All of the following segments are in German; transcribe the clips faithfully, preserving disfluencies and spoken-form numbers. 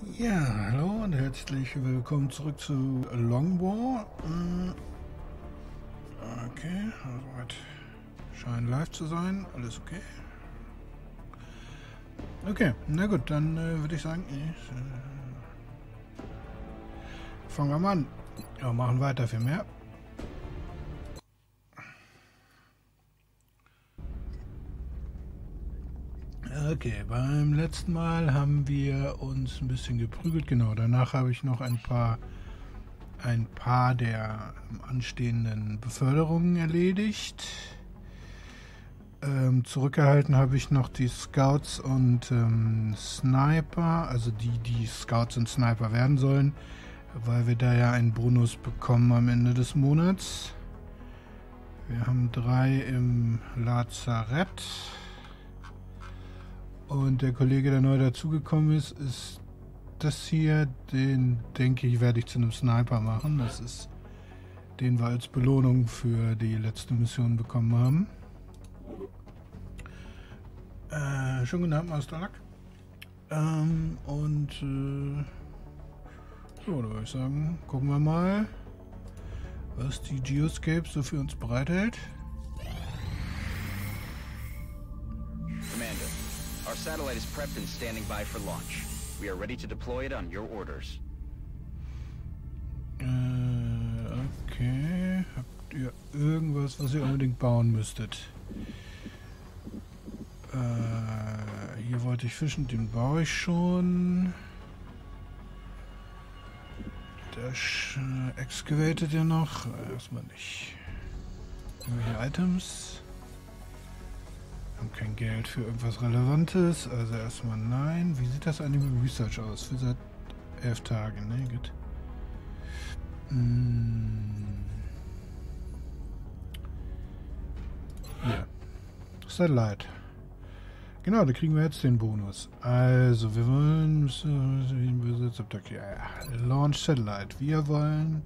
Ja, hallo und herzlich willkommen zurück zu Long War. Okay, soweit scheint live zu sein. Alles okay. Okay, na gut, dann äh, würde ich sagen, ich, äh, fangen wir mal an. Ja, machen weiter für mehr. Okay, beim letzten Mal haben wir uns ein bisschen geprügelt. Genau, danach habe ich noch ein paar ein paar der anstehenden Beförderungen erledigt. Ähm, zurückgehalten habe ich noch die Scouts und ähm, Sniper, also die, die Scouts und Sniper werden sollen, weil wir da ja einen Bonus bekommen am Ende des Monats. Wir haben drei im Lazarett. Und der Kollege, der neu dazugekommen ist, ist das hier. Den, denke ich, werde ich zu einem Sniper machen. Das ist, den wir als Belohnung für die letzte Mission bekommen haben. Äh, schon guten Abend, Master Luck. Ähm, und äh, so, da würde ich sagen, gucken wir mal, was die Geoscape so für uns bereithält. Commander, our satellite is prepped and standing by for launch. We are ready to deploy it on your orders. Äh, okay. Habt ihr irgendwas, was ihr unbedingt bauen müsstet? Äh, hier wollte ich fischen, den baue ich schon. Das äh, excavated ihr noch? Äh, erstmal nicht. Irgendwelche Items? Wir haben kein Geld für irgendwas Relevantes, also erstmal nein. Wie sieht das eigentlich mit Research aus? Für seit elf Tagen, ne? Gut. Hm. Hier. Satellite. Genau, da kriegen wir jetzt den Bonus. Also, wir wollen... Launch Satellite. Wir wollen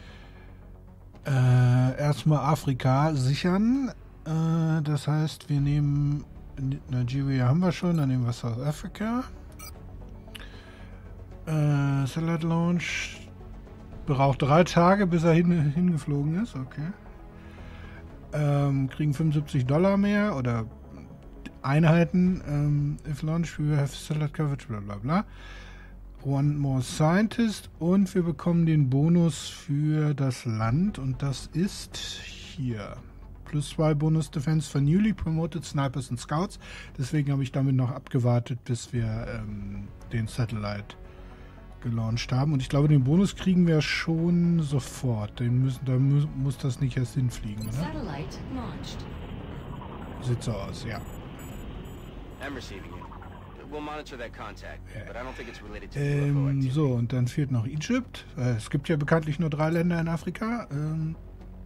äh, erstmal Afrika sichern. Äh, das heißt, wir nehmen... Nigeria haben wir schon, dann nehmen wir South Africa. Äh, Satellite Launch braucht drei Tage, bis er hin, hingeflogen ist. Okay. Ähm, kriegen fünfundsiebzig Dollar mehr oder Einheiten. Ähm, if launch, we have satellite coverage, bla bla bla. One more scientist und wir bekommen den Bonus für das Land und das ist hier. Plus zwei Bonus Defense für newly promoted Snipers und Scouts. Deswegen habe ich damit noch abgewartet, bis wir ähm, den Satellite gelauncht haben. Und ich glaube, den Bonus kriegen wir schon sofort. Den müssen, da mu muss das nicht erst hinfliegen, oder? Sieht so aus, ja. I'm receiving you. We'll monitor that contact, Yeah. but I don't think it's related to the U F O Ähm, activity. so, und dann fehlt noch Egypt. Äh, es gibt ja bekanntlich nur drei Länder in Afrika. Ähm,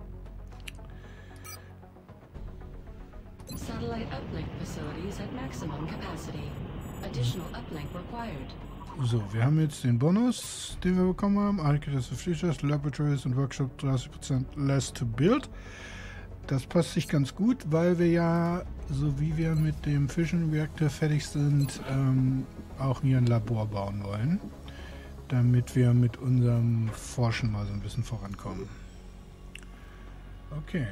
Satellite uplink facilities at maximum capacity. Additional uplink required. so, wir haben jetzt den Bonus, den wir bekommen haben. Architects of Features, Laboratories und Workshop dreißig Prozent less to build. Das passt sich ganz gut, weil wir ja, so wie wir mit dem Fission Reactor fertig sind, ähm, auch hier ein Labor bauen wollen. Damit wir mit unserem Forschen mal so ein bisschen vorankommen. Okay.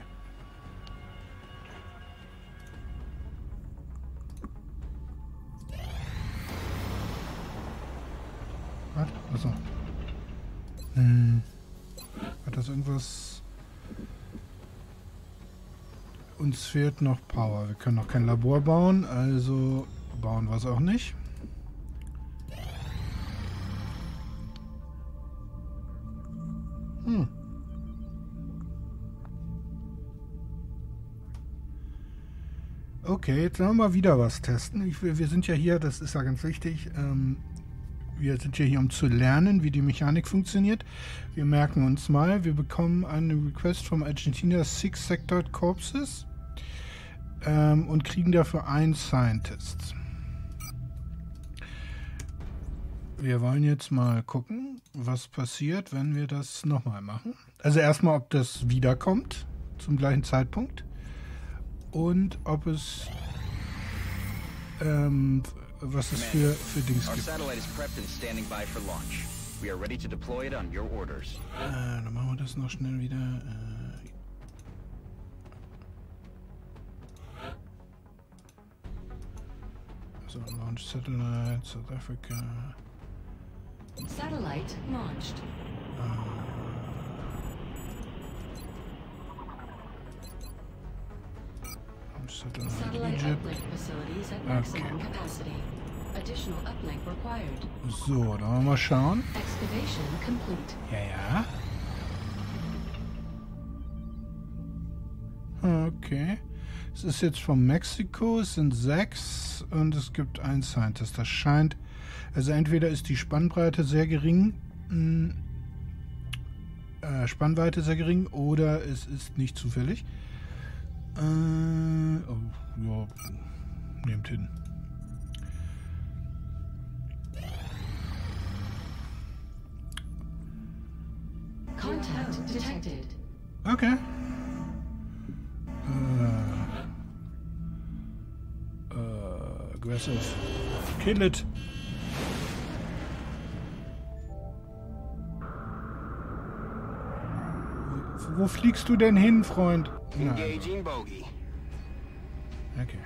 Was? Achso. Hm. Hat das irgendwas... Uns fehlt noch Power. Wir können noch kein Labor bauen, also bauen wir es auch nicht. Hm. Okay, jetzt wollen wir mal wieder was testen. Ich, wir sind ja hier, das ist ja ganz wichtig, ähm, wir sind ja hier, um zu lernen, wie die Mechanik funktioniert. Wir merken uns mal, wir bekommen eine Request from Argentina Six Sector Corpses ähm, und kriegen dafür einen Scientist. Wir wollen jetzt mal gucken, was passiert, wenn wir das nochmal machen. Also erstmal, ob das wiederkommt zum gleichen Zeitpunkt und ob es ähm, was es für, für Dings Our gibt. satellite is prepped and standing by for launch. We are ready to deploy it on your orders. Äh, dann machen wir das noch schnell wieder. Äh, so, Launch Satellite, South Africa. Satellite launched. Launch Satellite Satellite Egypt. uplink facilities at maximum capacity. Additional uplink required. So, dann wollen wir mal schauen. Excavation complete. Ja, ja. Okay. Es ist jetzt von Mexiko, es sind sechs und es gibt ein Scientist. Das scheint, also entweder ist die Spannbreite sehr gering, mh, äh, Spannweite sehr gering, oder es ist nicht zufällig. Äh, oh, ja, nehmt hin. Contact detected. Okay. Äh, äh, aggressive. Kill it. Wo, wo fliegst du denn hin, Freund? Nein. Engaging bogey. Okay.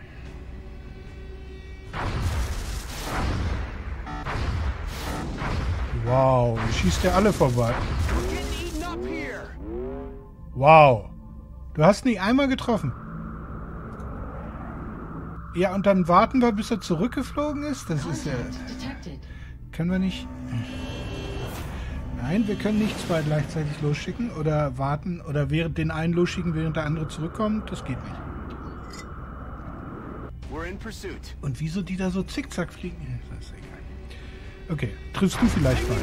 Wow, wie schießt der alle vorbei? We're getting eaten up here. Wow. Du hast nicht einmal getroffen. Ja, und dann warten wir, bis er zurückgeflogen ist? Das ist ja... Contact detected. Können wir nicht... Nein, wir können nicht zwei gleichzeitig losschicken oder warten oder während den einen losschicken, während der andere zurückkommt. Das geht nicht. We're in pursuit. Und wieso die da so zickzack fliegen? Ja, das ist egal. Okay, triffst du vielleicht mal?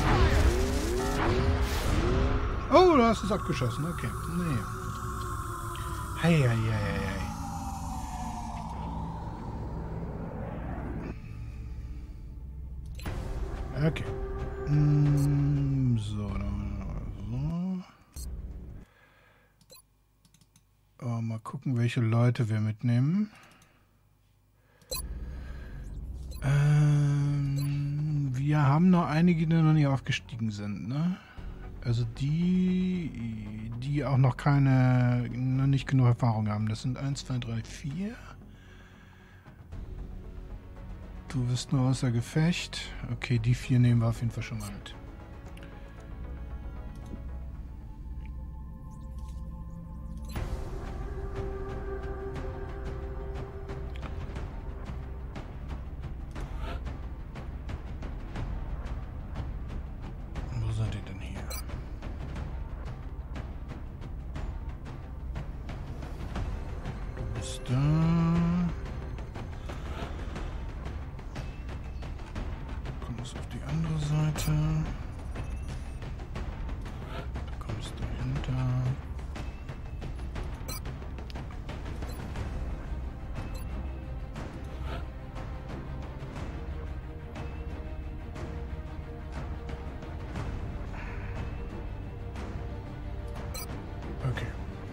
Oh, du hast es abgeschossen. Okay, nee. Hei, hei, hei, hei. Okay. Mm, so, dann so. Oh, mal gucken, welche Leute wir mitnehmen. Ähm, wir haben noch einige, die noch nicht aufgestiegen sind, ne? Also die, die auch noch keine, noch nicht genug Erfahrung haben. Das sind eins, zwei, drei, vier. Du bist nur außer Gefecht. Okay, die vier nehmen wir auf jeden Fall schon mal mit. Wo sind die denn hier? Du bist da. Auf die andere Seite. Da kommst du hinter. Okay.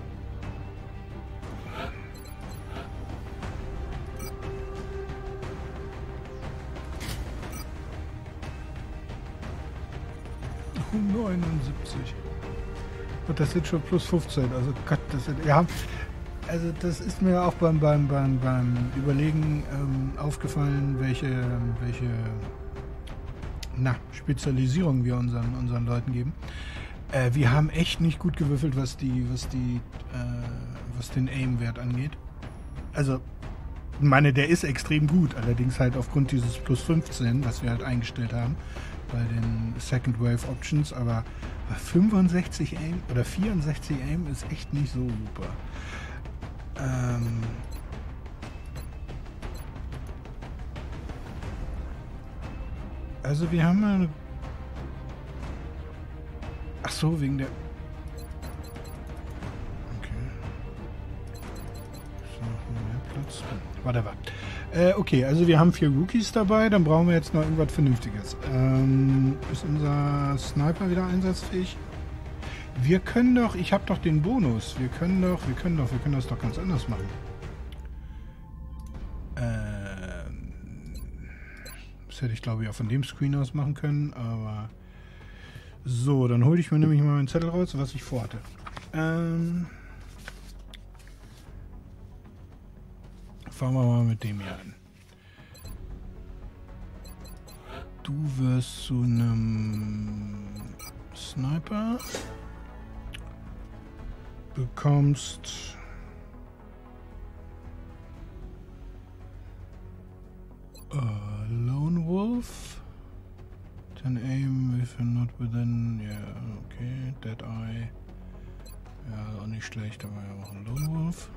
neunundsiebzig. Und das sind schon plus fünfzehn. Also Gott, das sind, wir haben, also das ist mir auch beim beim beim, beim Überlegen ähm, aufgefallen, welche welche na, Spezialisierung wir unseren unseren Leuten geben. Äh, wir haben echt nicht gut gewürfelt, was die was die äh, was den Aim-Wert angeht. Also ich meine, der ist extrem gut, allerdings halt aufgrund dieses plus fünfzehn, was wir halt eingestellt haben bei den Second Wave Options, aber fünfundsechzig Aim oder vierundsechzig Aim ist echt nicht so super. Ähm also wir haben eine... Ach so, wegen der... Okay. So, mehr Platz. Whatever. Äh, okay, also wir haben vier Rookies dabei, dann brauchen wir jetzt noch irgendwas Vernünftiges. Ähm, ist unser Sniper wieder einsatzfähig? Wir können doch, ich habe doch den Bonus, wir können doch, wir können doch, wir können das doch ganz anders machen. Ähm, Das hätte ich, glaube ich, auch von dem Screen aus machen können, aber... So, dann hole ich mir nämlich mal meinen Zettel raus, was ich vorhatte. Ähm... Fangen wir mal mit dem hier an. Du wirst zu einem Sniper, bekommst uh, Lone Wolf, then aim if you're not within, ja, yeah, okay, Dead Eye, ja, auch nicht schlecht, aber ja auch ein Lone Wolf.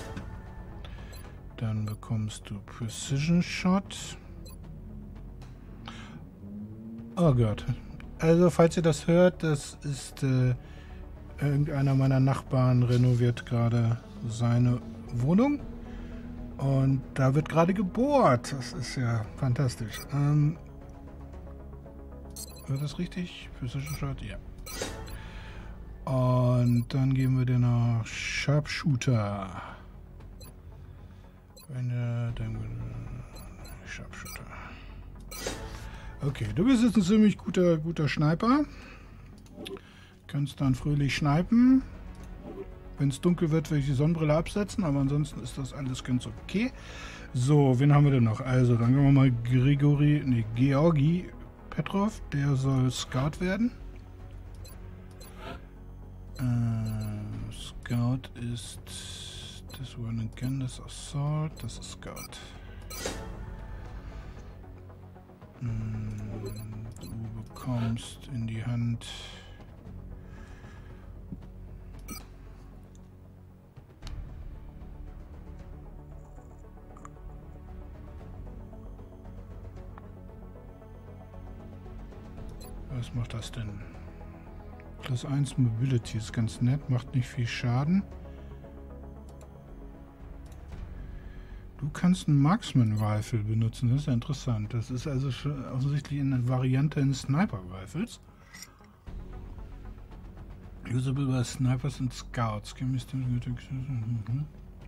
Dann bekommst du Precision Shot. Oh Gott. Also, falls ihr das hört, das ist äh, irgendeiner meiner Nachbarn renoviert gerade seine Wohnung. Und da wird gerade gebohrt. Das ist ja fantastisch. Ähm, wird das richtig? Precision Shot? Ja. Und dann gehen wir dann nach Sharpshooter. Eine, dann Sharpshooter. Okay, du bist jetzt ein ziemlich guter, guter Sniper. Kannst dann fröhlich snipen. Wenn es dunkel wird, werde ich die Sonnenbrille absetzen, aber ansonsten ist das alles ganz okay. So, wen haben wir denn noch? Also, dann gehen wir mal Grigori, nee, Georgi Petrov, der soll Scout werden. Äh, Scout ist das Run Again, das Assault, das ist Scout. Du bekommst in die Hand was macht das denn? Plus eins Mobility ist ganz nett, macht nicht viel Schaden. Du kannst einen Marksman-Rifle benutzen, das ist ja interessant. Das ist also schon offensichtlich eine Variante eines Sniper-Rifles. Usable by Snipers and Scouts. Mhm.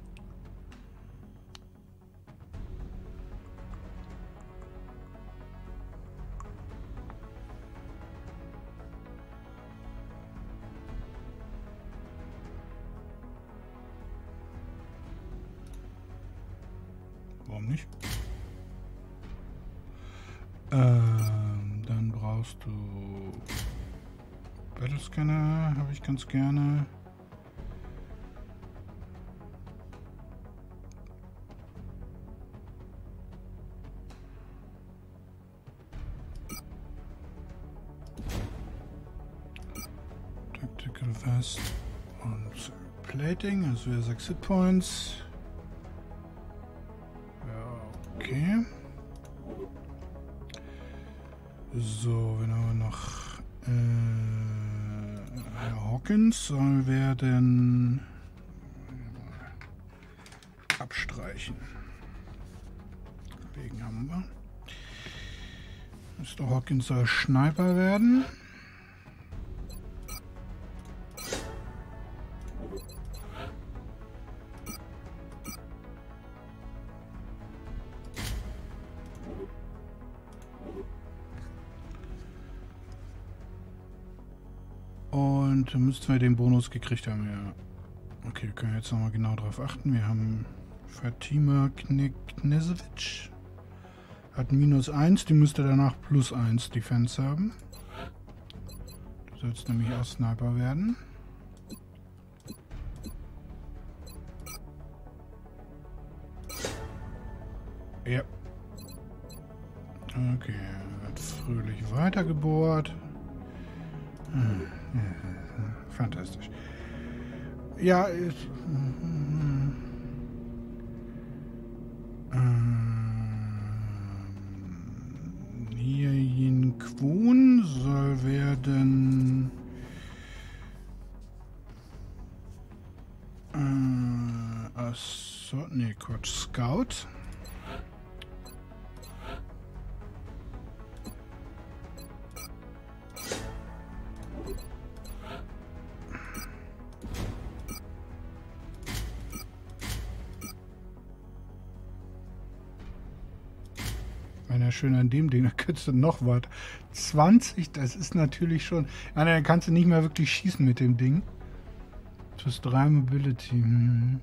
Warum nicht? Ähm, dann brauchst du Battlescanner, habe ich ganz gerne. Tactical Vest und Plating, also wäre sechs Hitpoints. Okay. So, wen haben wir noch? Äh, Herr Hawkins soll werden abstreichen. Wegen haben wir. Mister Hawkins soll Sniper werden. Und müssten wir den Bonus gekriegt haben, ja. Okay, wir können jetzt nochmal genau drauf achten. Wir haben Fatima Knežević. Hat minus eins, die müsste danach plus eins Defense haben. Du sollst nämlich auch Sniper werden. Ja. Okay, wird fröhlich weitergebohrt. Hm. Fantastisch. Ja, ist, ähm, hier Yin Kwon soll werden äh, Achso, nee, Quatsch, Scout. schön an dem Ding. Da könntest du noch was. zwanzig, das ist natürlich schon... Ja, dann kannst du nicht mehr wirklich schießen mit dem Ding. Plus drei Mobility. Hm.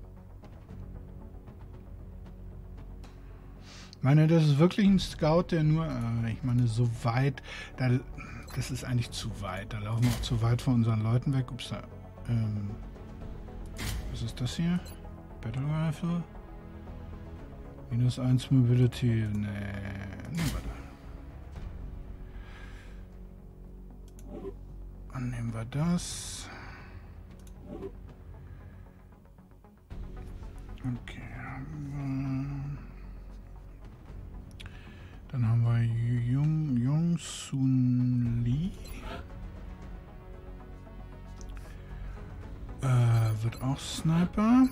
Ich meine, das ist wirklich ein Scout, der nur... Äh, ich meine, so weit... Da, das ist eigentlich zu weit. Da laufen wir auch zu weit von unseren Leuten weg. Ups, da, ähm, was ist das hier? Battle Rifle? Minus eins Mobility. Nee. Nee, warte. Dann nehmen wir das. Okay. Dann haben wir Jung, Jung Sun Lee. Äh, wird auch Sniper.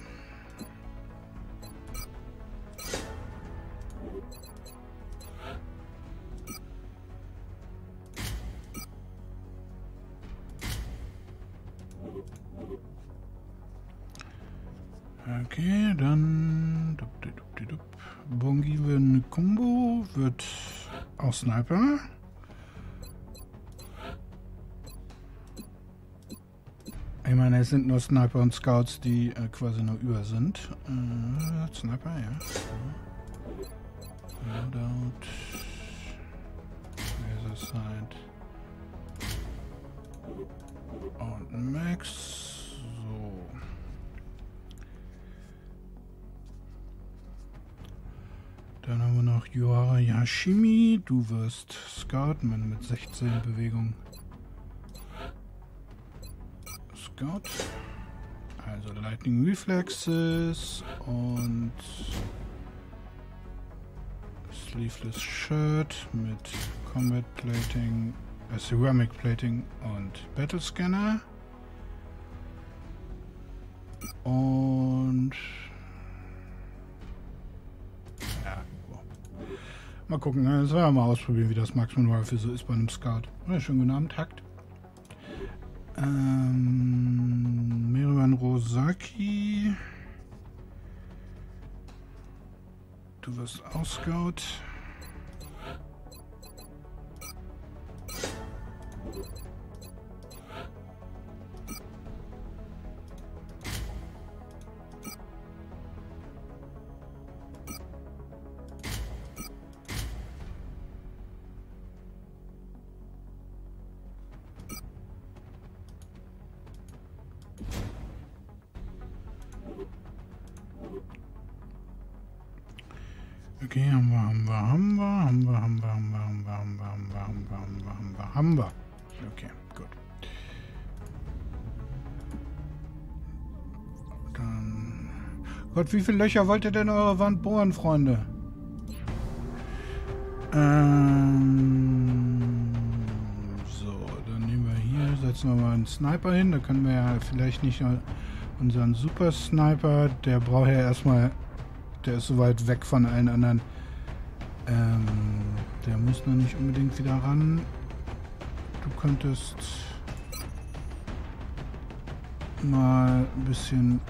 Okay, dann Bongi Kumbo wird auch Sniper. Ich meine, es sind nur Sniper und Scouts, die äh, quasi nur über sind. Äh, Sniper, ja. Loadout. Laser Sight. Und Max. So. Dann haben wir noch Yuara Yashimi. Du wirst Scout, Mann mit sechzehn Bewegungen. Scout. Also Lightning Reflexes und Sleeveless Shirt mit Combat Plating, äh, Ceramic Plating und Battle Scanner. Und ja, wow. Mal gucken, das werden wir mal ausprobieren, wie das Maximum Rifle so ist bei einem Scout. Ja, schönen guten Abend, Takt. Ähm, Miriam Rosaki. Du wirst auch Scout. Okay, haben wir, haben wir, haben wir, haben wir, haben wir, haben wir, haben wir, haben wir, haben wir, haben wir, haben wir, haben wir, haben wir. Okay, gut. Dann... Gott, wie viele Löcher wollt ihr denn in eure Wand bohren, Freunde? Ähm... So, dann nehmen wir hier, setzen wir mal einen Sniper hin. Da können wir ja vielleicht nicht unseren Super Sniper, der braucht ja erstmal... Der ist so weit weg von allen anderen. Ähm, der muss noch nicht unbedingt wieder ran. Du könntest mal ein bisschen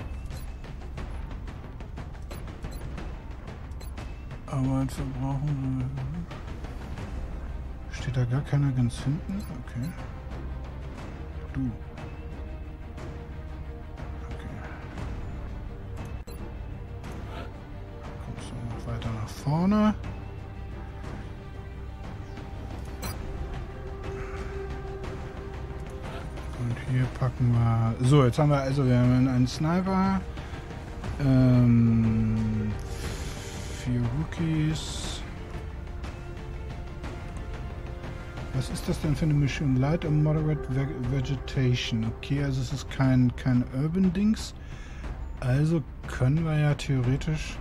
Arbeit verbrauchen. Steht da gar keiner ganz hinten? Okay. Du. Weiter nach vorne. Und hier packen wir... So, jetzt haben wir also wir haben einen Sniper. Ähm, vier Rookies. Was ist das denn für eine Mischung? Light und Moderate Vegetation. Okay, also es ist kein, kein Urban-Dings. Also können wir ja theoretisch...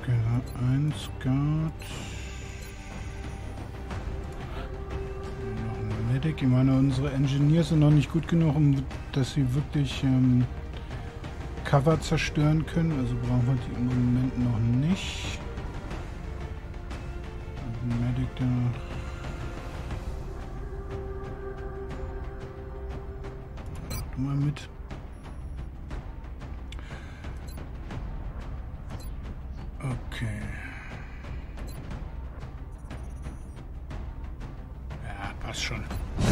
Okay, ein Skat. Noch ein Medic. Ich meine, unsere Engineers sind noch nicht gut genug, um dass sie wirklich ähm, Cover zerstören können. Also brauchen wir die im Moment noch nicht. Also ein Medic, der noch... Mach du mal mit. Okay. Ja, passt schon.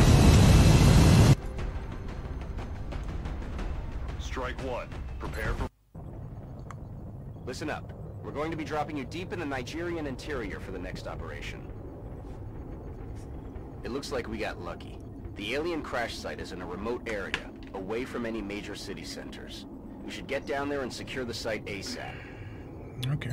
Strike one. Prepare for... Listen up. We're going to be dropping you deep in the Nigerian interior for the next operation. It looks like we got lucky. The alien crash site is in a remote area, away from any major city centers. We should get down there and secure the site ASAP. Okay.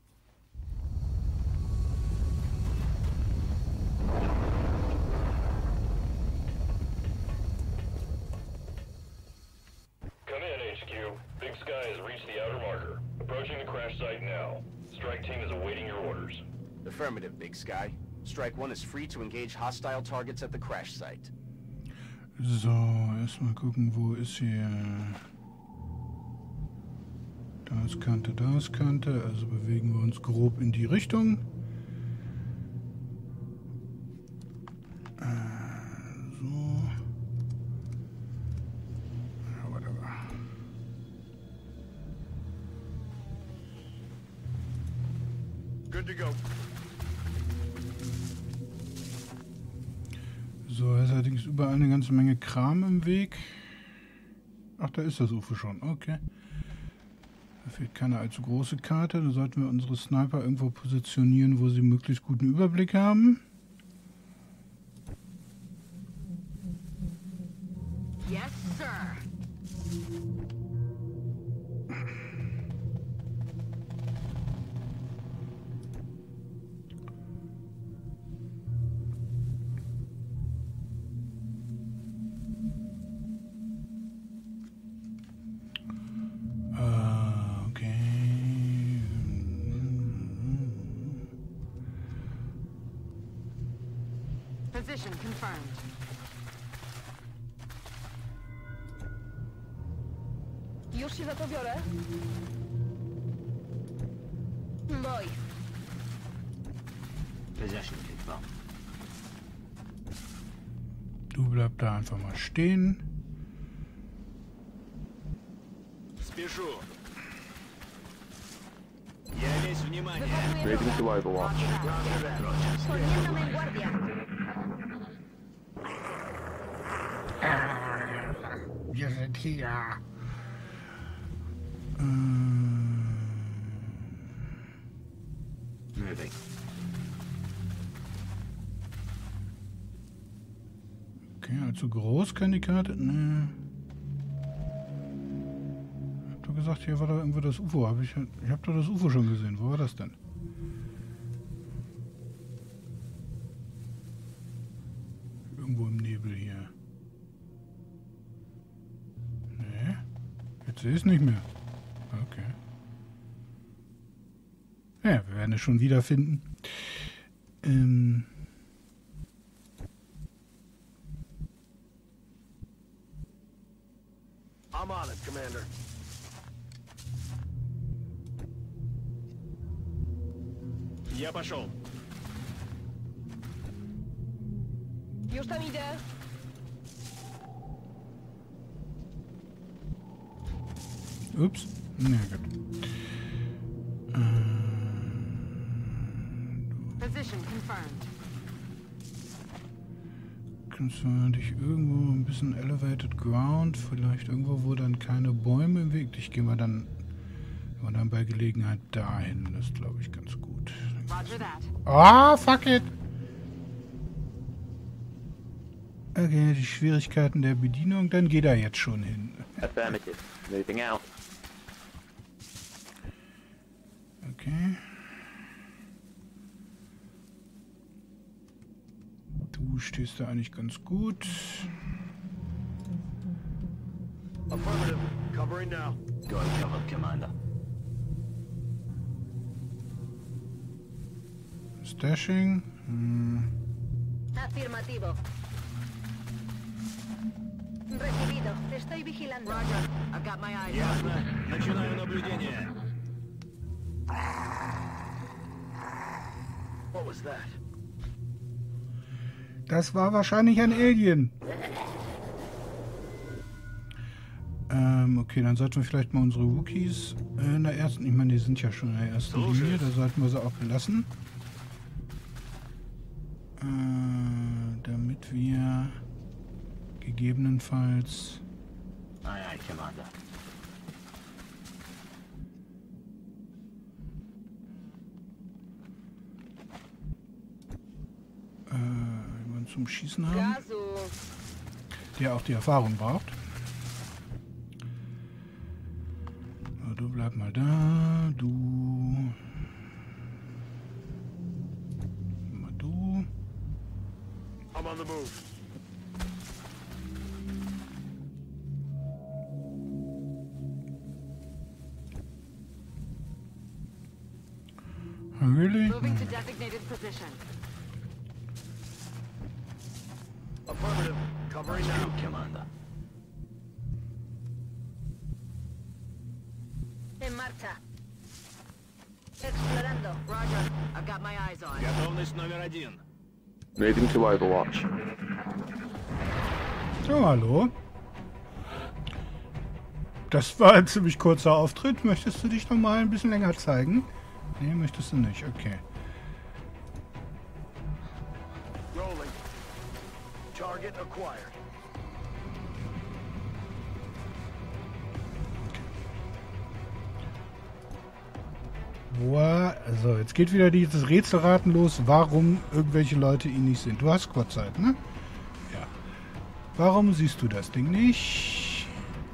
Come in, H Q. Big Sky has reached the outer marker. Approaching the crash site now. Strike team is awaiting your orders. Affirmative, Big Sky. Strike one is free to engage hostile targets at the crash site. So, erstmal gucken, wo ist hier... Da ist Kante, da ist Kante. Also bewegen wir uns grob in die Richtung. Äh, so. Ja, whatever. Good to go. So, ist allerdings überall eine ganze Menge Kram im Weg. Ach, da ist das U F O schon. Okay. Da fehlt keine allzu große Karte. Da sollten wir unsere Sniper irgendwo positionieren, wo sie möglichst guten Überblick haben. Yes, sir. Position confirmed. Już się za to biorę. Boj. Possession confirmed. Du bleib da einfach mal stehen. Спешу. Я весь внимание. Ready to overwatch. Poniéndome en guardia. Wir sind hier. Äh, Moving. okay, allzu groß kann die Karte. Ne. Ich hab doch gesagt, hier war da irgendwo das U F O. Hab ich ich hab doch das U F O schon gesehen. Wo war das denn? Irgendwo im Nebel hier. Nee. Jetzt sehe ich es nicht mehr. Okay. Ja, wir werden es schon wiederfinden. Ähm. I'm on it, Commander. Я пошел. Już tam idę. Ups. Na gut. Äh, Position confirmed. kannst du dich irgendwo ein bisschen elevated ground, vielleicht irgendwo, wo dann keine Bäume im Weg. Ich gehe mal dann, mal dann bei Gelegenheit dahin. Das ist, glaube ich, ganz gut. Roger that. Ah, fuck it! Okay, die Schwierigkeiten der Bedienung, dann geht er jetzt schon hin. Affirmative. Moving out. Okay. Du stehst da eigentlich ganz gut. Affirmative. Covering now. Going cover, Commander. Stashing. Hm. Afirmativo. Recibido. Te estoy vigilando. Roger. I've got my eyes. Ясно. Начинаю наблюдение. What was that? Das war wahrscheinlich ein Alien. Ähm, okay, dann sollten wir vielleicht mal unsere Wookies äh, in der ersten... Ich meine, die sind ja schon in der ersten Linie. Da sollten wir sie auch belassen. Äh, damit wir gegebenenfalls... Aye, aye, Commander. Äh, jemanden zum Schießen haben, Gazu. der auch die Erfahrung braucht. So, du bleib mal da, du... Mal du... I'm on the move. Really? Moving to designated position. Affirmative. Covering now. Commander. En marcha. Explorando. Roger. I've got my eyes on. Готовность номер один. Moving to Overwatch. Oh, hallo. Das war ein ziemlich kurzer Auftritt. Möchtest du dich noch mal ein bisschen länger zeigen? Nee, möchtest du nicht. Okay. Rolling. Target acquired. Boah, also jetzt geht wieder dieses Rätselraten los, warum irgendwelche Leute ihn nicht sehen. Du hast Squad-Zeit, ne? Ja. Warum siehst du das Ding nicht?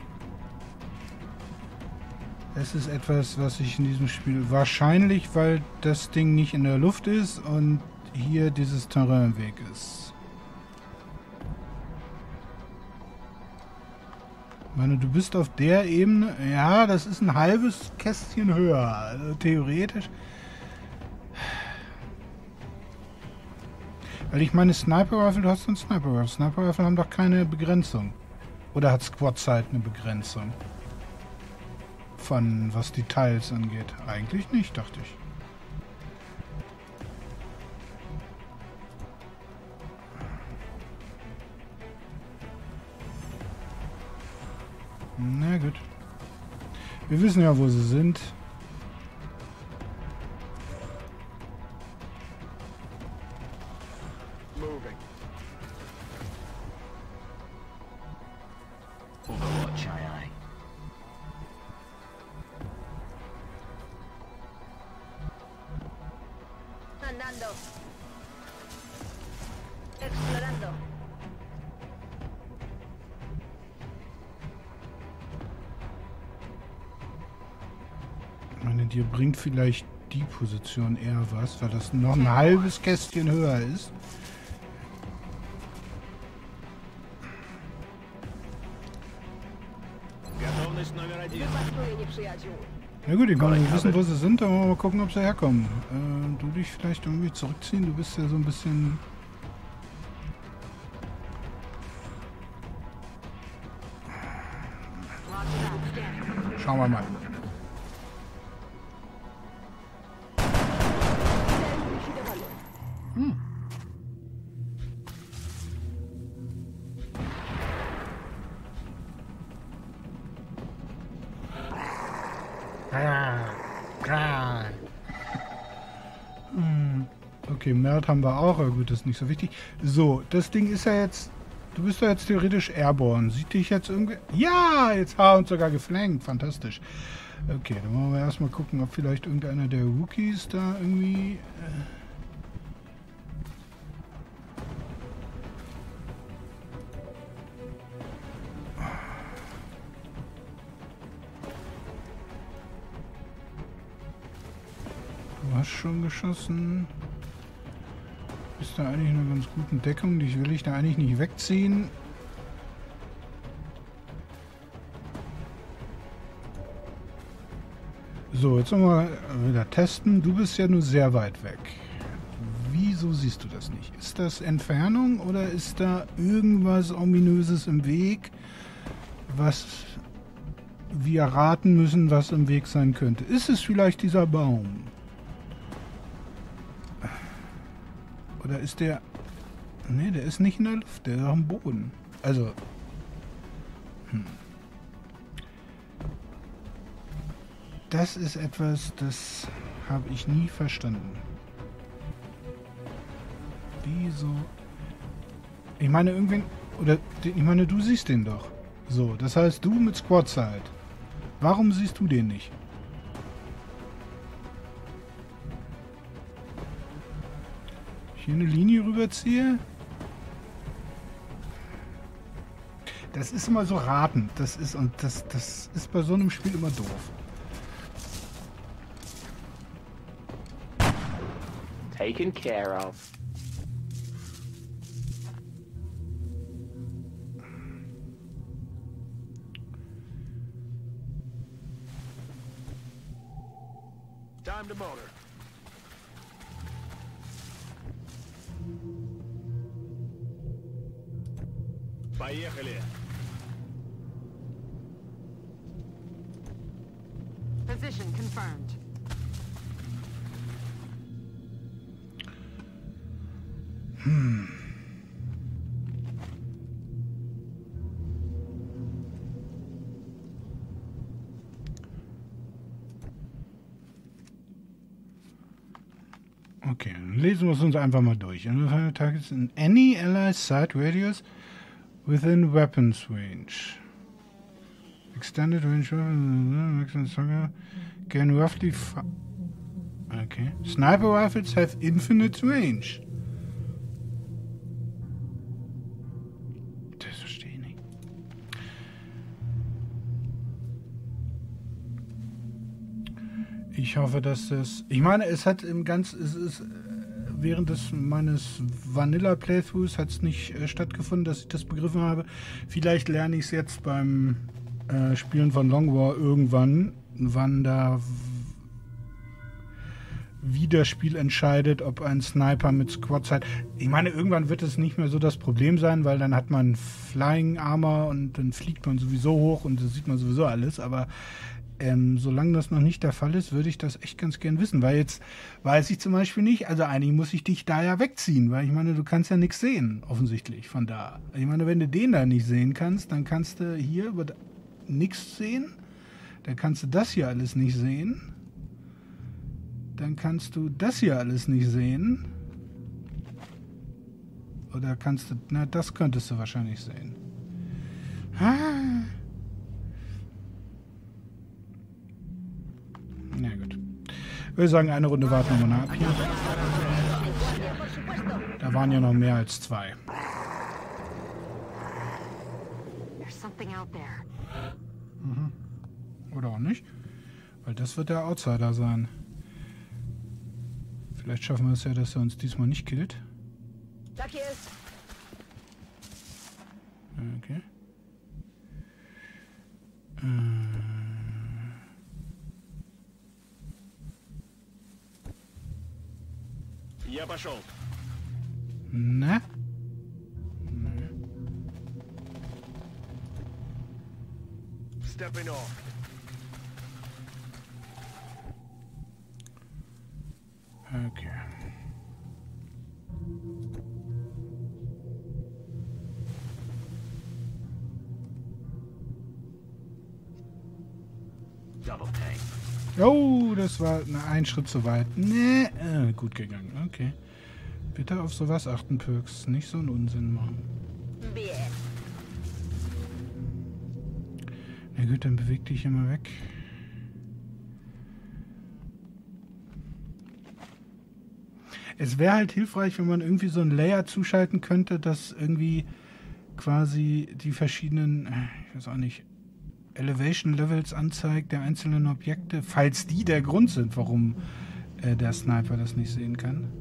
Es ist etwas, was ich in diesem Spiel... Wahrscheinlich, weil das Ding nicht in der Luft ist und hier dieses Terrain im Weg ist. Ich meine, du bist auf der Ebene... Ja, das ist ein halbes Kästchen höher. Also theoretisch... Weil ich meine, Sniper Rifle, du hast einen Sniper Rifle. Sniper Rifle haben doch keine Begrenzung. Oder hat Squad-Zeit eine Begrenzung? Von was Details angeht. Eigentlich nicht, dachte ich. Na gut. Wir wissen ja, wo sie sind. Moving. Overwatch, aye, aye. Andando. Explorando. Ich meine, dir bringt vielleicht die Position eher was, weil das noch ein halbes Kästchen höher ist. Готовность номер один. Patruje nieprzyjaciół. Ja gut, ich meine, wir wissen, wo sie sind, dann wollen wir mal gucken, ob sie herkommen. Äh, du dich vielleicht irgendwie zurückziehen, du bist ja so ein bisschen... Schauen wir mal. Hm. Hm. Okay, Merd haben wir auch, aber gut, das ist nicht so wichtig. So, das Ding ist ja jetzt... Du bist ja jetzt theoretisch airborne. Sieht dich jetzt irgendwie... Ja, jetzt haben wir uns sogar geflankt. Fantastisch. Okay, dann wollen wir erstmal gucken, ob vielleicht irgendeiner der Rookies da irgendwie... Äh Du hast schon geschossen. Ist da eigentlich in einer ganz guten Deckung. Die will ich da eigentlich nicht wegziehen. So, jetzt nochmal wieder testen. Du bist ja nur sehr weit weg. wieso siehst du das nicht? Ist das Entfernung oder ist da irgendwas Ominöses im Weg, was wir raten müssen, was im Weg sein könnte? Ist es vielleicht dieser Baum? Oder ist der... Nee, der ist nicht in der Luft, der ist am Boden. Also... Hm. Das ist etwas, das habe ich nie verstanden. Wieso? Ich meine, irgendwen... Oder, ich meine, du siehst den doch. So, das heißt, du mit Squad-Side. Warum siehst du den nicht? Hier eine Linie rüberziehe? Das ist immer so ratend. Das ist, und das, das ist bei so einem Spiel immer doof. Taken care of. Time to motor. Поехали. Position confirmed. Hm. Okay, dann lesen wir es uns einfach mal durch. Targets in any allied site radius within weapons range. Extended range weapons can roughly... Okay. Sniper rifles have infinite range. Das verstehe ich nicht. Ich hoffe, dass das... Ich meine, es hat im Ganzen... Es ist... Während des meines Vanilla-Playthroughs hat es nicht äh, stattgefunden, dass ich das begriffen habe. Vielleicht lerne ich es jetzt beim äh, Spielen von Long War irgendwann, wann da wie das Spiel entscheidet, ob ein Sniper mit Squad-Side... Ich meine, irgendwann wird es nicht mehr so das Problem sein, weil dann hat man Flying Armor und dann fliegt man sowieso hoch und das sieht man sowieso alles, aber Ähm, solange das noch nicht der Fall ist, würde ich das echt ganz gern wissen, weil jetzt weiß ich zum Beispiel nicht, also eigentlich muss ich dich da ja wegziehen, weil ich meine, du kannst ja nichts sehen, offensichtlich, von da. Ich meine, wenn du den da nicht sehen kannst, dann kannst du hier nichts sehen, dann kannst du das hier alles nicht sehen, dann kannst du das hier alles nicht sehen, oder kannst du, na, das könntest du wahrscheinlich sehen. Ah. Na gut. Ich würde sagen, eine Runde warten wir mal ab hier. Da waren ja noch mehr als zwei. Mhm. Oder auch nicht. Weil das wird der Outsider sein. Vielleicht schaffen wir es ja, dass er uns diesmal nicht killt. Okay. Äh. Я пошел. Ne? Ne. Stepping off. Okay. Double tank. Oh, das war ein Schritt zu weit. Nee, äh, gut gegangen. Okay. Bitte auf sowas achten, Perks. Nicht so einen Unsinn machen. Na gut, dann beweg dich immer weg. Es wäre halt hilfreich, wenn man irgendwie so ein Layer zuschalten könnte, das irgendwie quasi die verschiedenen, ich weiß auch nicht, Elevation Levels anzeigt der einzelnen Objekte, falls die der Grund sind, warum äh, der Sniper das nicht sehen kann.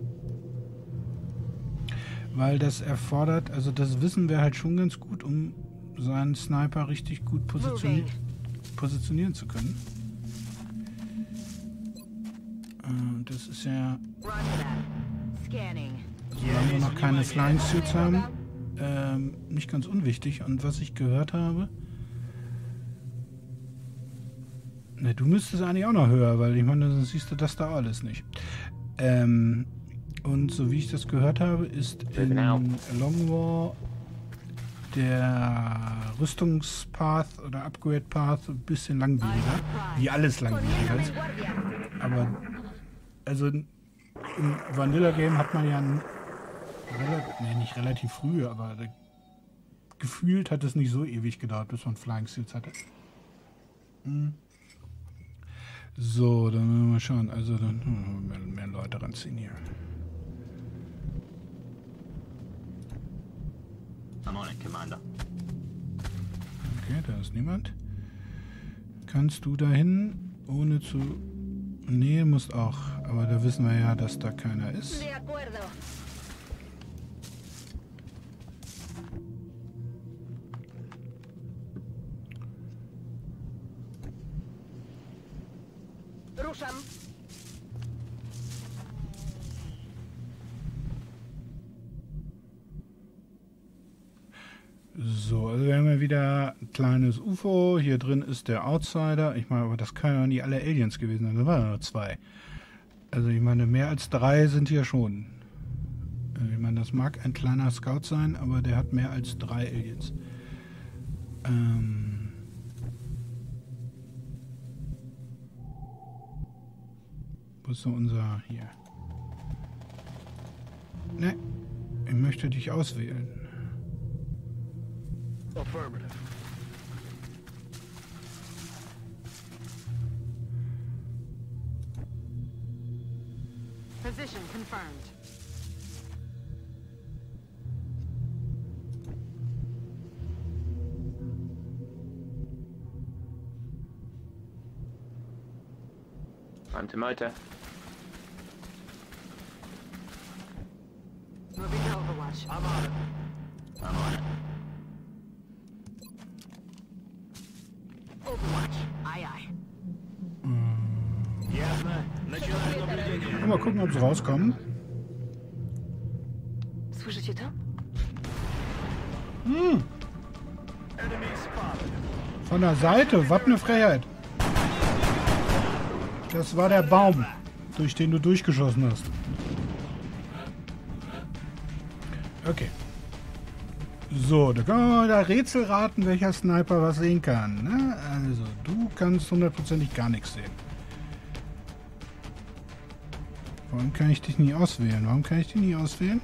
Weil das erfordert, also das Wissen wäre halt schon ganz gut, um seinen Sniper richtig gut positioni positionieren zu können. Äh, das ist ja... Scanning. Solange wir noch keine Flying Suits haben, ähm, nicht ganz unwichtig. Und was ich gehört habe, ne, du müsstest eigentlich auch noch höher, weil ich meine, dann siehst du das da alles nicht. Ähm, und so wie ich das gehört habe, ist in Long War der Rüstungspath oder Upgrade-Path ein bisschen langwieriger. Wie alles langwieriger ist. Aber, also im Vanilla-Game hat man ja ein, nee, nicht relativ früh, aber da, gefühlt hat es nicht so ewig gedauert, bis man Flying Suits hatte. Hm. So, dann müssen wir mal schauen. Also dann hm, mehr, mehr Leute ranziehen hier. I'm on it, Commander. Okay, da ist niemand. Kannst du dahin, ohne zu... Nee, musst auch. Aber da wissen wir ja, dass da keiner ist. De acuerdo. Ruszam. So, also wir haben ja wieder ein kleines U F O. Hier drin ist der Outsider. Ich meine, aber das können ja nicht alle Aliens gewesen sein. Da waren ja nur zwei. Also ich meine, mehr als drei sind hier schon. Ich meine, das mag ein kleiner Scout sein, aber der hat mehr als drei Aliens. Ähm... Wo ist so unser... Hier. Ne, ich möchte dich auswählen. Affirmative. Position confirmed. I'm to motor. Moving to Overwatch. I'm on it. I'm on it. Overwatch. Aye, aye. Ясно. Начинаем наблюдение. Mal gucken, ob sie rauskommen. Слышите это? Hm, Enemy spotted. von der Seite. Was eine Frechheit. Das war der Baum, durch den du durchgeschossen hast. Okay. So, da können wir mal da Rätsel raten, welcher Sniper was sehen kann. Ne? Also, du kannst hundertprozentig gar nichts sehen. Warum kann ich dich nie auswählen? Warum kann ich dich nie auswählen?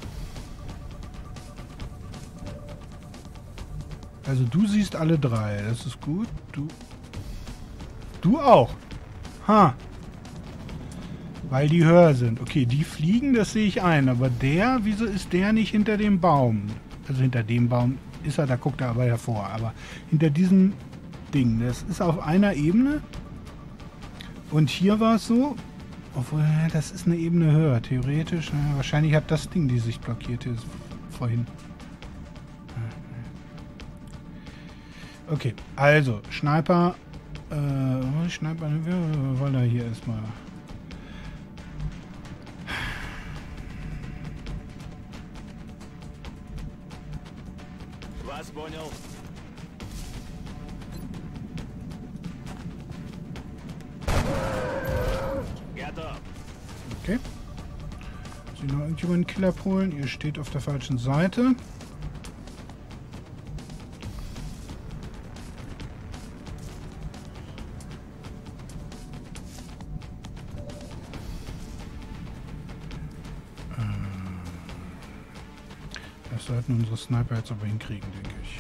Also, du siehst alle drei. Das ist gut. Du. Du auch. Ha. Weil die höher sind. Okay, die fliegen, das sehe ich ein. Aber der, wieso ist der nicht hinter dem Baum? Also hinter dem Baum ist er, da guckt er aber hervor. Aber hinter diesem Ding, das ist auf einer Ebene. Und hier war es so, obwohl, das ist eine Ebene höher. Theoretisch, na, wahrscheinlich hat das Ding die Sicht blockiert hier vorhin. Okay, also, Sniper. Äh, Sniper, wir wollen da hier erstmal. Вас понял. Готов. Okay. Sie noch irgendjemanden Killer holen? Ihr steht auf der falschen Seite. Das sollten unsere Sniper jetzt aber hinkriegen, denke ich.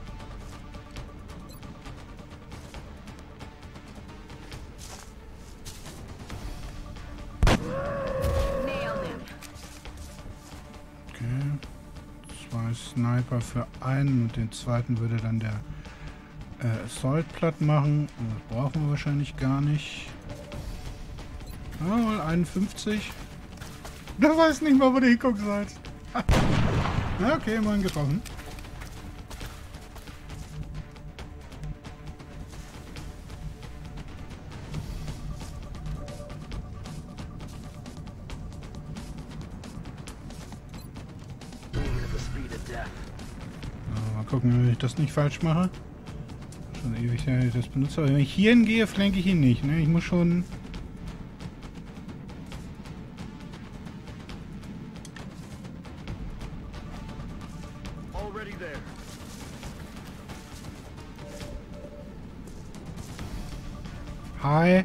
Okay. Zwei Sniper für einen und den zweiten würde dann der äh, Assault platt machen. Das brauchen wir wahrscheinlich gar nicht. Ah, einundfünfzig. Du weißt nicht mal, wo du hingucken sollst. Ja, okay, immerhin getroffen. So, mal gucken, wenn ich das nicht falsch mache. Schon ewig, dass ich das benutze. Aber wenn ich hier hingehe, flanke ich ihn nicht. Ne? Ich muss schon... Already there. Hi.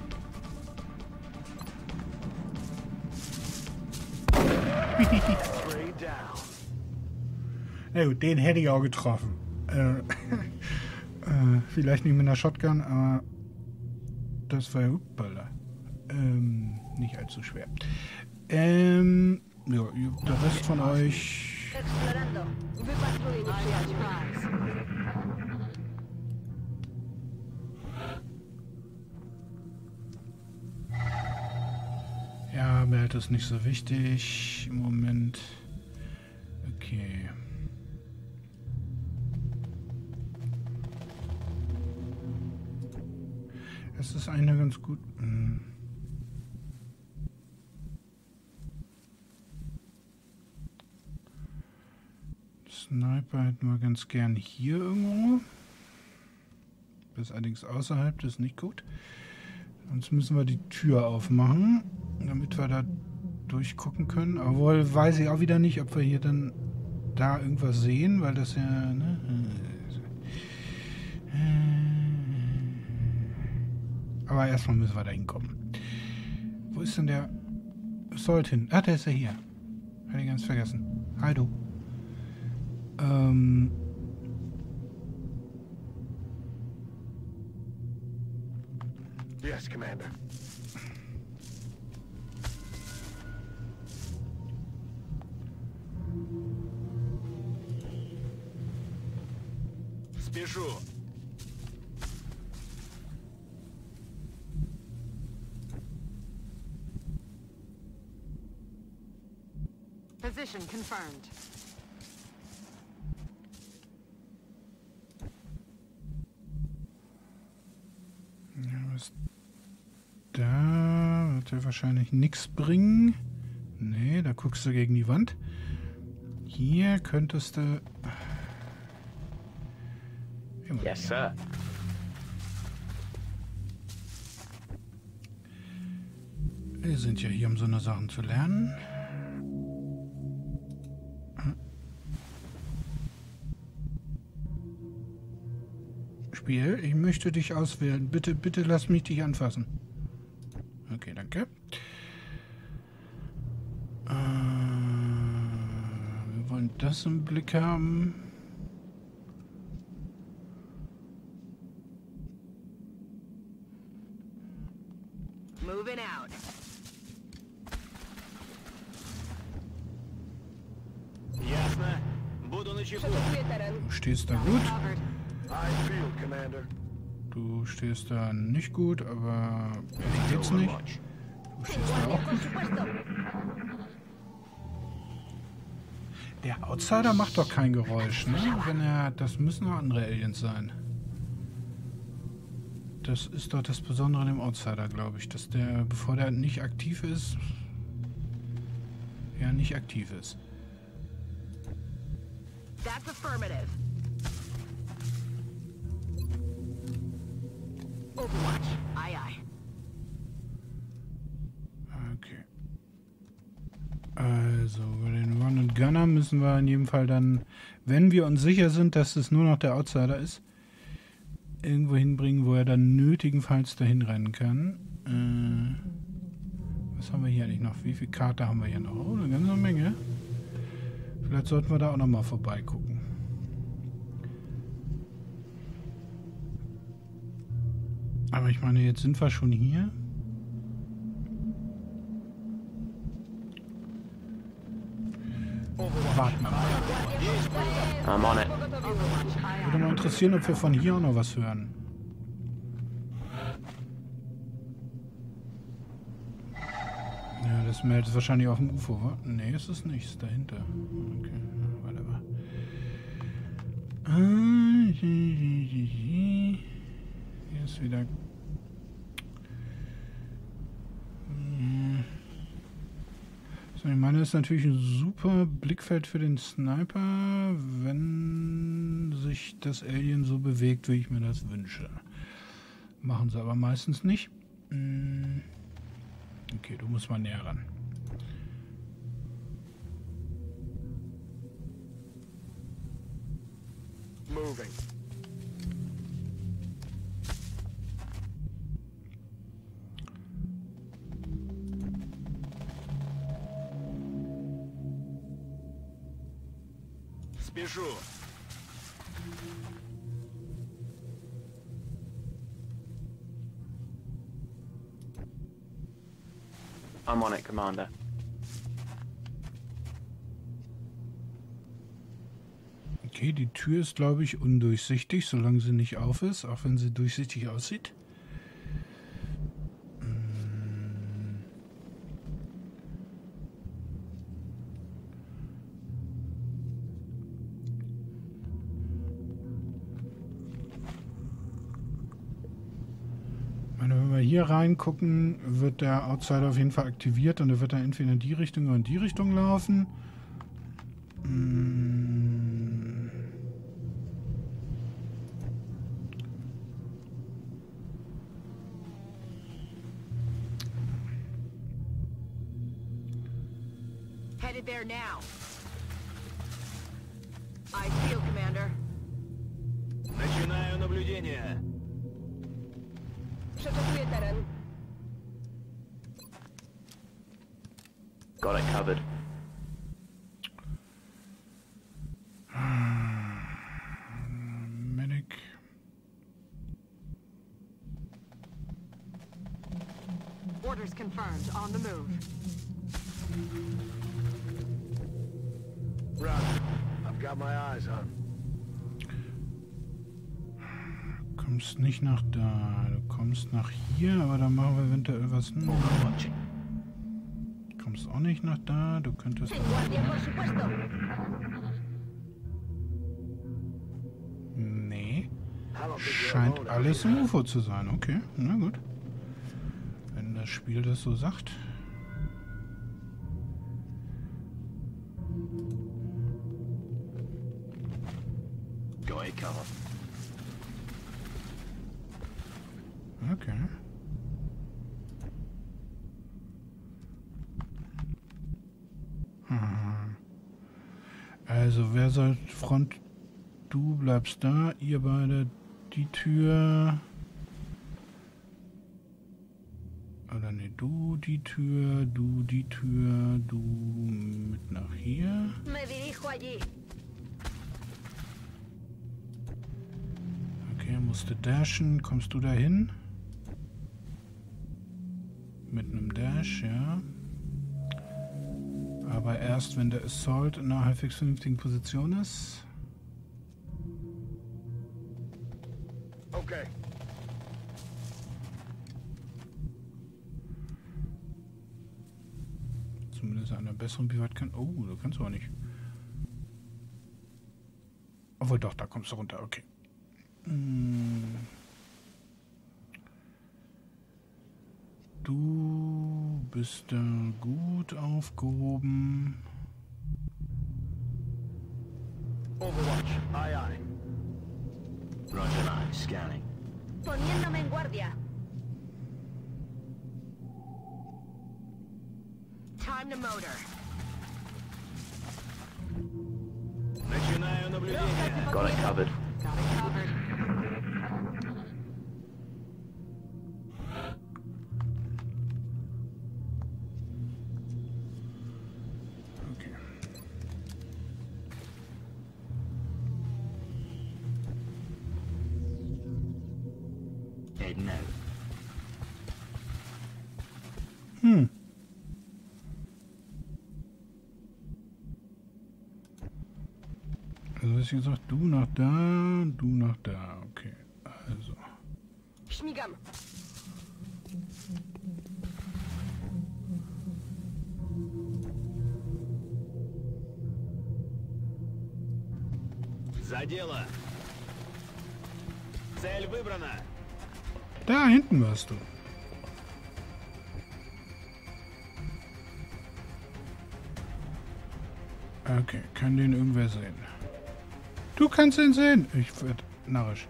Spray down. Na gut, den hätte ich auch getroffen. Äh, äh, vielleicht nicht mit einer Shotgun, aber das war ja hoppala. Ähm, nicht allzu schwer. Ähm, ja, der Rest von euch. Explorando. Wypatruj nieprzyjaciół. Ja, Welt ist nicht so wichtig im Moment. Okay. Es ist eine ganz gut. Hm. Sniper hätten wir ganz gern hier irgendwo. Das ist allerdings außerhalb, das ist nicht gut. Sonst müssen wir die Tür aufmachen, damit wir da durchgucken können. Obwohl weiß ich auch wieder nicht, ob wir hier dann da irgendwas sehen, weil das ja... Ne? Aber erstmal müssen wir da hinkommen. Wo ist denn der Salt hin? Ah, der ist ja hier. Hatte ich ganz vergessen. Hi, du. Ähm... Yes, Commander. Спешу. Position confirmed. Ja, was da wird ja wahrscheinlich nichts bringen. Nee, da guckst du gegen die Wand. Hier könntest du... Yes, sir. Wir sind ja hier, um so eine Sachen zu lernen. Spiel, ich möchte dich auswählen. Bitte, bitte lass mich dich anfassen. Okay, danke. Äh, wir wollen das im Blick haben. Moving out. Ясно. Буду на чеку. Przetestuję teren. Du stehst da gut. Covered. I feel, Commander. Du stehst da nicht gut, aber ich geht's nicht. Du stehst da auch Por gut. supuesto. Der Outsider macht doch kein Geräusch, ne? Wenn er, das müssen doch andere Aliens sein. Das ist doch das Besondere an dem Outsider, glaube ich, dass der, bevor der nicht aktiv ist, ja nicht aktiv ist. That's affirmative. Overwatch. Aye, aye. Okay. Also, bei den Run und Gunner müssen wir in jedem Fall dann, wenn wir uns sicher sind, dass es nur noch der Outsider ist, irgendwo hinbringen, wo er dann nötigenfalls dahin rennen kann. Äh, was haben wir hier eigentlich noch? Wie viele Karte haben wir hier noch? Oh, eine ganze Menge. Vielleicht sollten wir da auch noch mal vorbeigucken. Aber ich meine, jetzt sind wir schon hier. Warten wir mal. I'm on it. Overwatch. Aye, Würde aye. mal interessieren, ob wir von hier auch noch was hören. Ja, das meldet wahrscheinlich auf dem U F O, wa? Nee, ist es nicht. Ist dahinter. Okay, warte mal. Hier ist wieder... So, ich meine, das ist natürlich ein super Blickfeld für den Sniper, wenn sich das Alien so bewegt, wie ich mir das wünsche. Machen sie aber meistens nicht. Okay, du musst mal näher ran. Moving. Спешу. I'm on it, Commander. Okay, die Tür ist, glaube ich, undurchsichtig, solange sie nicht auf ist, auch wenn sie durchsichtig aussieht. Wenn wir hier reingucken, wird der Outsider auf jeden Fall aktiviert und er wird dann entweder in die Richtung oder in die Richtung laufen. Hm. Headed there now. I feel, Commander. Начинаю наблюдение. Przeczekuję teren. Got it covered. Medic. Orders confirmed. On the move. Run. I've got my eyes on. Du kommst nicht nach da, du kommst nach hier, aber dann machen wir eventuell was. Hm. Du kommst auch nicht nach da, du könntest. En guardia, por supuesto. Nee. I don't think you're Scheint alone. alles im U F O zu sein, okay, na gut. Wenn das Spiel das so sagt. Go ahead, cover. Okay. Hm. Also, wer soll Front? Du bleibst da, ihr beide die Tür. Oder ne, du die Tür, du die Tür, du mit nach hier. Me dirijo allí. Okay, musste dashen. Kommst du da hin? Mit einem Dash, ja. Aber erst, wenn der Assault in einer halbwegs vernünftigen Position ist. Okay. Zumindest einer besseren Pivot kann. Oh, du kannst aber nicht. Obwohl doch, da kommst du runter, okay. Hm. Du bist da gut aufgehoben. Overwatch. Aye, aye. Roger that. Scanning. Poniéndome en guardia. Time to motor. Начинаю наблюдение. Got it covered. Got it covered. Okay. Heading out. Hm. Also hast du gesagt, du nach da, du nach da. Okay, also. Śmigam. За дело. Цель выбрана. Da hinten warst du. Okay, kann den irgendwer sehen? Du kannst ihn sehen! Ich werd narrisch.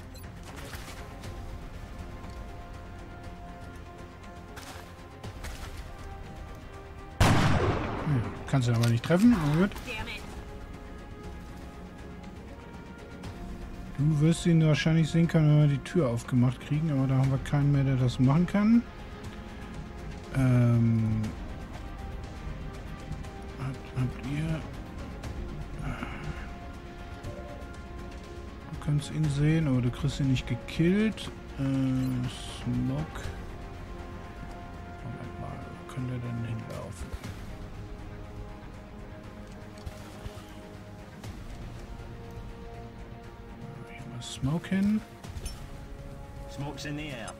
Hm, kannst du aber nicht treffen, aber gut. Du wirst ihn wahrscheinlich sehen können, wenn wir die Tür aufgemacht kriegen, aber da haben wir keinen mehr, der das machen kann. Ähm... Habt, habt ihr... Du kannst ihn sehen, aber du kriegst ihn nicht gekillt. Äh, Smoke. Moment mal, wo kann der denn hinlaufen? Hier mal Smoke hin. Smoke's in the air.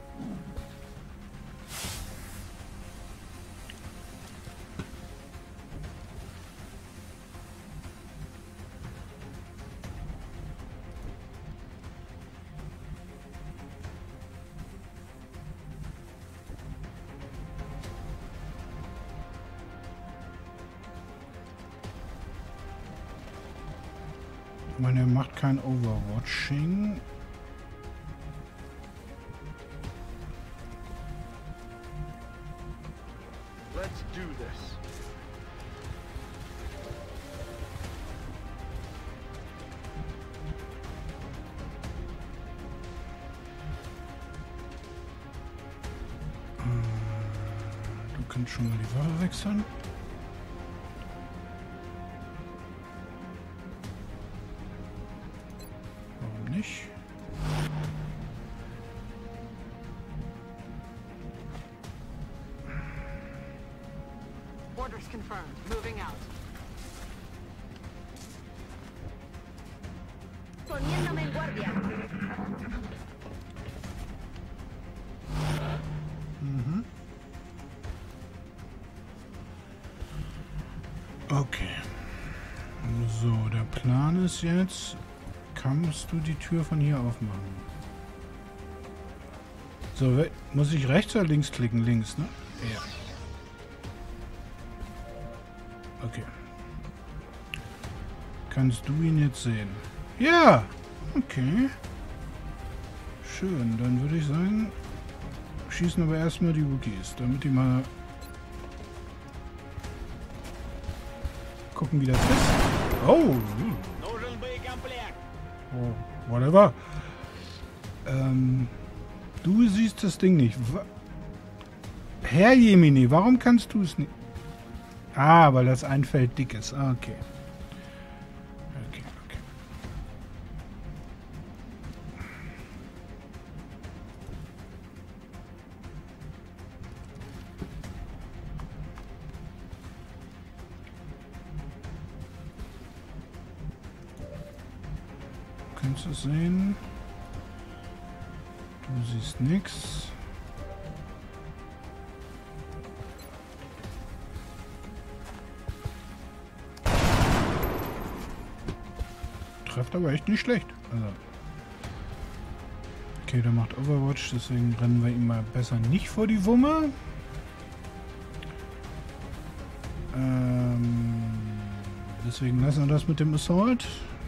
Ich meine, er macht kein Overwatching. Let's do this. Du kannst schon mal die Waffe wechseln. Warum nicht? Orders confirmed. Moving out. Poniéndome en guardia. Mhm. Okay. So, der Plan ist jetzt, kannst du die Tür von hier aufmachen? So, we- muss ich rechts oder links klicken? Links, ne? Ja. Okay. Kannst du ihn jetzt sehen? Ja! Okay. Schön, dann würde ich sagen, schießen aber erstmal die Wookies, damit die mal gucken, wie das ist. Oh! Oh, whatever. Ähm, du siehst das Ding nicht. Wa- Herr Jemini, warum kannst du es nicht? Ah, weil das ein Feld dick ist. Ah, okay. Okay, okay. Kannst du sehen? Du siehst nichts. Trefft aber echt nicht schlecht. Also. Okay, der macht Overwatch, deswegen rennen wir ihm mal besser nicht vor die Wumme. Ähm, deswegen lassen wir das mit dem Assault.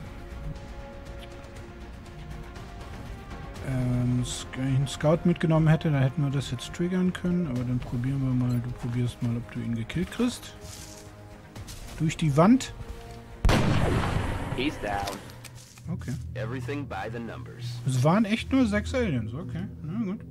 Ähm, wenn ich einen Scout mitgenommen hätte, dann hätten wir das jetzt triggern können. Aber dann probieren wir mal. Du probierst mal, ob du ihn gekillt kriegst. Durch die Wand. He's down. Okay. Everything by the numbers. Es waren echt nur sechs Aliens. Okay, na gut.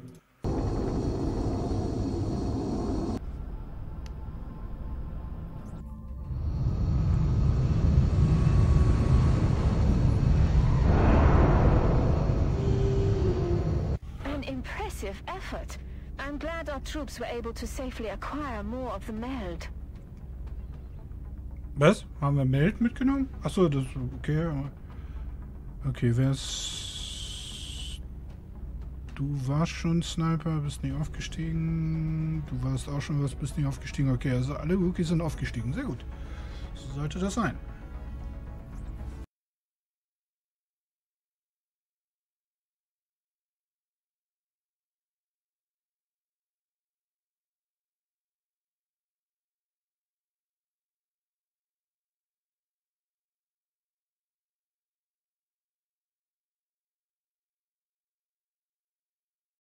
An impressive effort. I'm glad our troops were able to safely acquire more of the Meld. Was? Haben wir Meld mitgenommen? Achso, das ist okay. aber- Okay, wer ist... Du warst schon Sniper, bist nicht aufgestiegen. Du warst auch schon was, bist nicht aufgestiegen. Okay, also alle Wookies sind aufgestiegen. Sehr gut. So sollte das sein.